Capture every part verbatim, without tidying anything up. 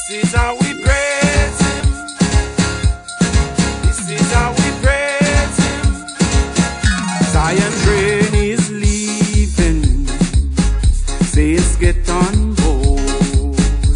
This is how we praise Him. This is how we praise Him. Zion train is leaving. Saints get on board.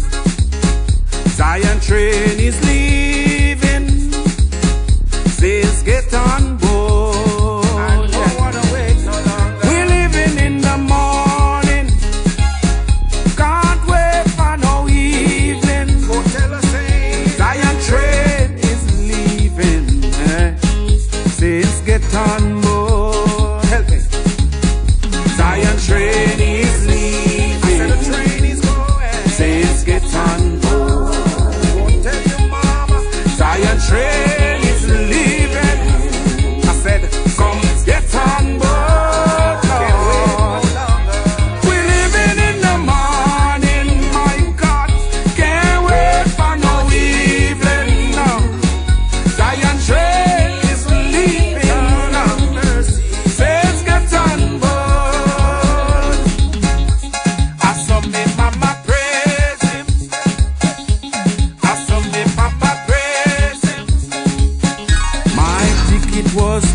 Zion train is leaving. Saints get on board. I don't wanna wait no longer. We're living in the morning. Can't wait for no evening. Go tell us, Zion train is leaving. Eh? Saints get on board. Help me. Zion train is leaving. I said the train is going. Saints get on board. Go tell your mama. Zion train is leaving. I said, come get on board, Lord. We're living in the morning, my God. Can't wait for no evening. No. Zion train is leaving. No. Saints get on board. I saw me mama praise Him. I saw me papa praise Him. My ticket was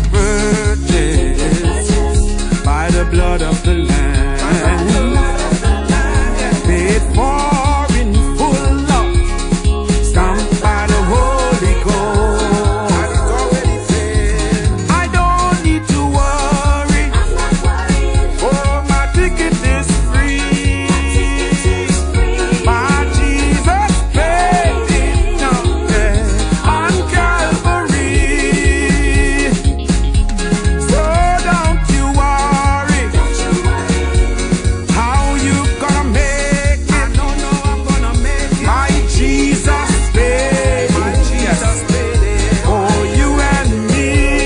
purchased by the blood of the Lamb. Paid for in full love, stamped by the Holy Ghost. I don't need to worry. Oh, my ticket is free. My Jesus paid it now, yeah, on Calvary. So don't you worry. How you gonna make it? I don't know I'm gonna make it. My Jesus paid. My Jesus paid it. For you and me.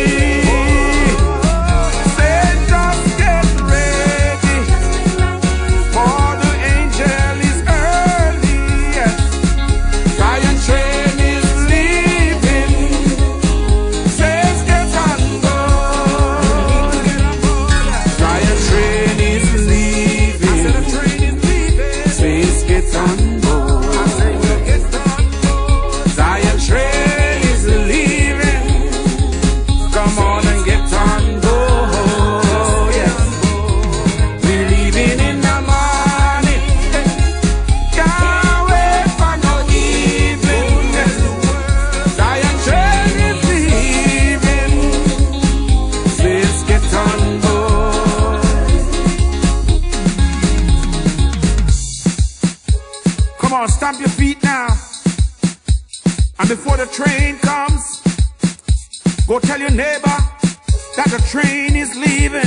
Say just get ready. For the angel is early. Yes. Zion train is leaving. Says get on board. Zion train is leaving. I said the train is leaving. Says get on board. I say we'll get on board. Zion train is leaving. Come on and get on board. Yes. We're leaving in the morning. Can't wait for no evening. Yes. Zion train is leaving. Says get on board. Come on, stamp your feet now. And before the train comes, go tell your neighbor that the train is leaving.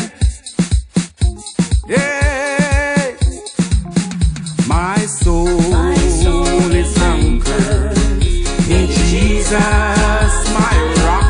Yeah. My soul, is anchored in Jesus, my rock.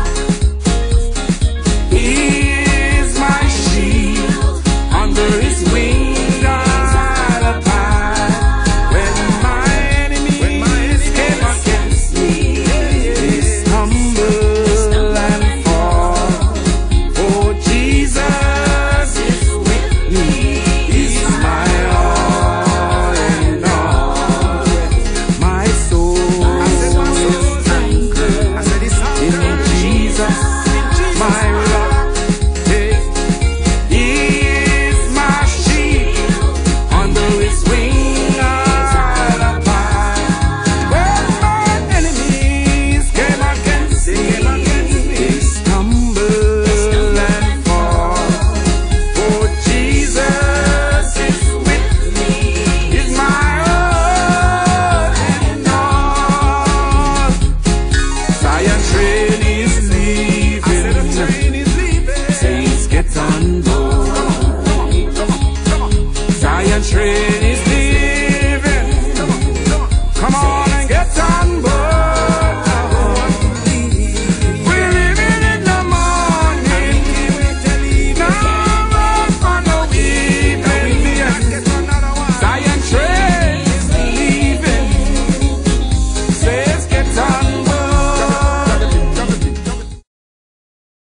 He is my shield. Under His wings I'll abide. When my enemies came against me, they stumble and fall. Oh, Jesus is with me. He's my all and all. My soul is anchored in Jesus, my rock. Hey, He is my shield. Under His wing I'll abide. When my enemies came against me, they stumble and fall. Oh, Jesus is with me. He's my all and all. Zion train is leaving. I said the train is leaving. Saints get on board. Zion train